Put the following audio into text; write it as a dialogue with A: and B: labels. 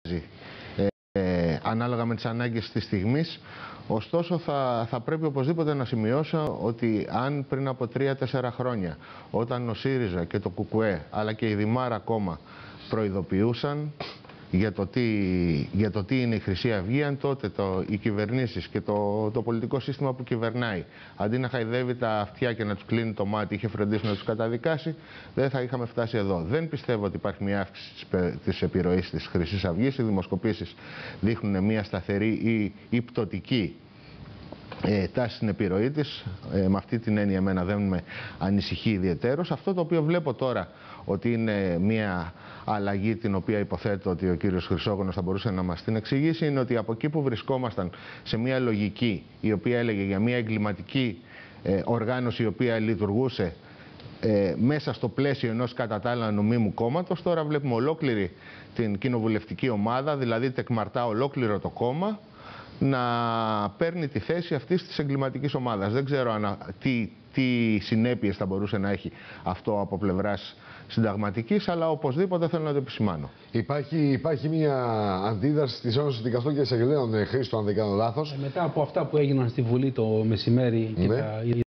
A: ανάλογα με τις ανάγκες της στιγμής. Ωστόσο θα πρέπει οπωσδήποτε να σημειώσω ότι αν πριν από 3-4 χρόνια, όταν ο ΣΥΡΙΖΑ και το ΚΚΕ αλλά και η Δημάρα ακόμα προειδοποιούσαν για το τι είναι η Χρυσή Αυγή, αν τότε οι κυβερνήσεις και το πολιτικό σύστημα που κυβερνάει, αντί να χαϊδεύει τα αυτιά και να τους κλείνει το μάτι, είχε φροντίσει να τους καταδικάσει, δεν θα είχαμε φτάσει εδώ. Δεν πιστεύω ότι υπάρχει μια αύξηση της επιρροής της Χρυσής Αυγής. Οι δημοσκοπήσεις δείχνουν μια σταθερή ή πτωτική τάση στην επιρροή της. Με αυτή την έννοια εμένα δεν με ανησυχεί ιδιαιτέρως. Αυτό το οποίο βλέπω τώρα ότι είναι μια αλλαγή, την οποία υποθέτω ότι ο κύριος Χρυσόγονος θα μπορούσε να μας την εξηγήσει, είναι ότι από εκεί που βρισκόμασταν σε μια λογική η οποία έλεγε για μια εγκληματική οργάνωση η οποία λειτουργούσε μέσα στο πλαίσιο ενός κατά τα άλλα νομίμου κόμματος, τώρα βλέπουμε ολόκληρη την κοινοβουλευτική ομάδα, δηλαδή τεκμαρτά ολόκληρο το κόμμα, να παίρνει τη θέση αυτής της εγκληματικής ομάδας. Δεν ξέρω τι συνέπειες θα μπορούσε να έχει αυτό από πλευράς συνταγματικής, αλλά οπωσδήποτε θέλω να το επισημάνω.
B: Υπάρχει μια αντίδραση της Ένωσης Δικαστών και Εισαγγελέων, Χρήστο, αν δεν κάνω λάθος.
C: Μετά από αυτά που έγιναν στη Βουλή το μεσημέρι και